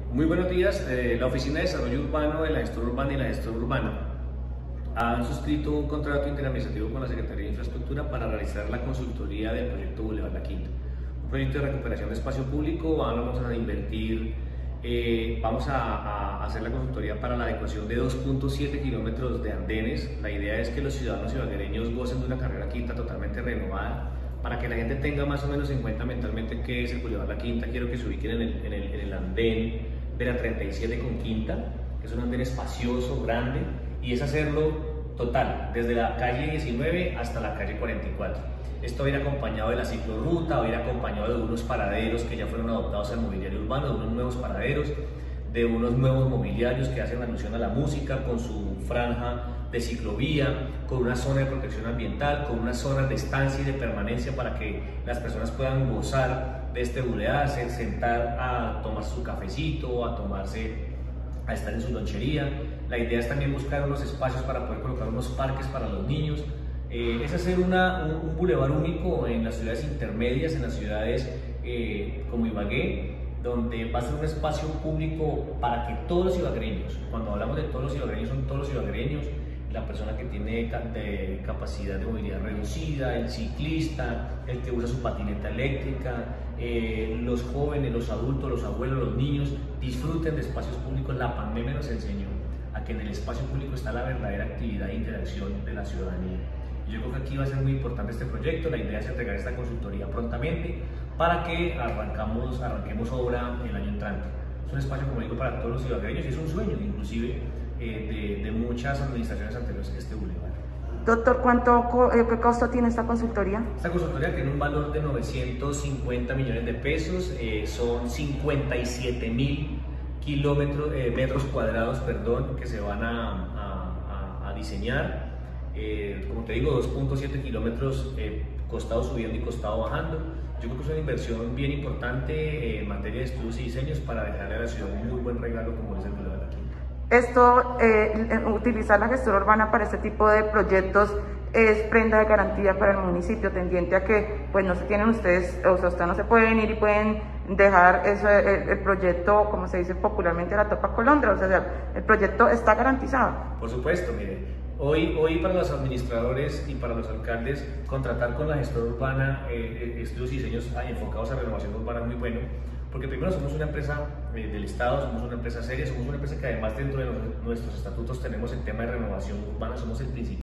Muy buenos días. La Oficina de Desarrollo Urbano de la Gestora Urbana y la Gestora Urbana han suscrito un contrato interadministrativo con la Secretaría de Infraestructura para realizar la consultoría del proyecto Boulevard La Quinta. Un proyecto de recuperación de espacio público. Vamos a invertir, vamos a hacer la consultoría para la adecuación de 2.7 kilómetros de andenes. La idea es que los ciudadanos ibaguereños gocen de una carrera quinta totalmente renovada, para que la gente tenga más o menos en cuenta mentalmente qué es el Boulevard La Quinta. Quiero que se ubiquen en el andén de la 37 con Quinta, que es un andén espacioso, grande, y es hacerlo total, desde la calle 19 hasta la calle 44. Esto va a ir acompañado de la ciclorruta, va a ir acompañado de unos paraderos que ya fueron adoptados al mobiliario urbano, de unos nuevos paraderos, de unos nuevos mobiliarios que hacen alusión a la música, con su franja de ciclovía, con una zona de protección ambiental, con unas zonas de estancia y de permanencia para que las personas puedan gozar de este bulevar, sentar a tomarse su cafecito, a estar en su lonchería. La idea es también buscar unos espacios para poder colocar unos parques para los niños. Es hacer un bulevar único en las ciudades intermedias, en las ciudades como Ibagué, donde va a ser un espacio público para que todos los ibaguereños, cuando hablamos de todos los ibaguereños, son todos los ibaguereños, la persona que tiene capacidad de movilidad reducida, el ciclista, el que usa su patineta eléctrica, los jóvenes, los adultos, los abuelos, los niños, disfruten de espacios públicos. La pandemia nos enseñó a que en el espacio público está la verdadera actividad e interacción de la ciudadanía. Yo creo que aquí va a ser muy importante este proyecto. La idea es entregar esta consultoría prontamente para que arranquemos obra el año entrante. Es un espacio, como digo, para todos los ibaguereños y es un sueño, inclusive, de muchas administraciones anteriores a este bulevar. Doctor, ¿qué costo tiene esta consultoría? Esta consultoría tiene un valor de 950 millones de pesos, son 57.000 metros cuadrados, que se van a diseñar. Como te digo, 2.7 kilómetros costado subiendo y costado bajando. Yo creo que es una inversión bien importante en materia de estudios y diseños para dejarle a la ciudad un muy buen regalo como es el Boulevard La Quinta. Esto, utilizar la gestora urbana para este tipo de proyectos es prenda de garantía para el municipio, tendiente a que pues no se tienen ustedes, o sea, ustedes no se pueden ir y pueden dejar eso, el proyecto, como se dice popularmente, la topa colondra, o sea, el proyecto está garantizado. Por supuesto, mire, hoy para los administradores y para los alcaldes, contratar con la gestora urbana estudios y diseños enfocados a renovación urbana es muy bueno, porque primero somos una empresa del Estado, somos una empresa seria, somos una empresa que además dentro de nuestros estatutos tenemos el tema de renovación urbana, somos el principal.